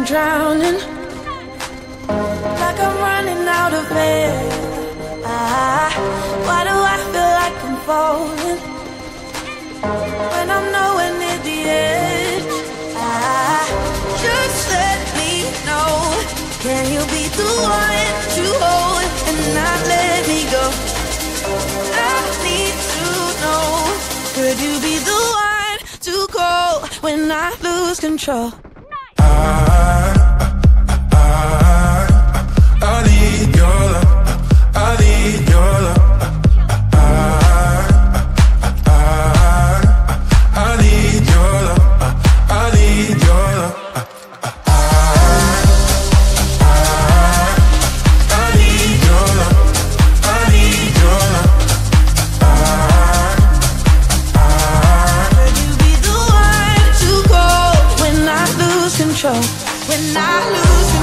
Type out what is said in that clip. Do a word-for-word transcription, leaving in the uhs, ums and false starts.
drowning, like I'm running out of air. Ah, why do I feel like I'm falling when I'm nowhere near the edge? Ah, just let me know. Can you be the one to hold and not let me go? I need to know. Could you be the one to call when I lose control? I need your love, I need your love. I, I, I need your love, I need your love. I, I need your love, I need your love. Could you be the one to call when I lose control? When I lose